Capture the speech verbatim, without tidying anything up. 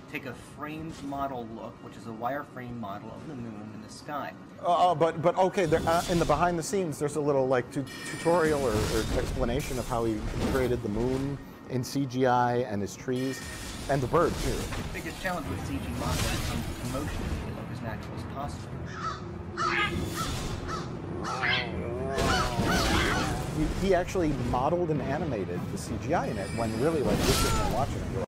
take a framed model look, which is a wireframe model of the moon in the sky. Uh, but but okay, there, uh, in the behind the scenes, there's a little like tu tutorial or, or explanation of how he created the moon in C G I and his trees and the bird too. The biggest challenge with C G modeling comes with motion to make it look as natural as possible. He, he actually modeled and animated the C G I in it when really like you're sitting there watching it.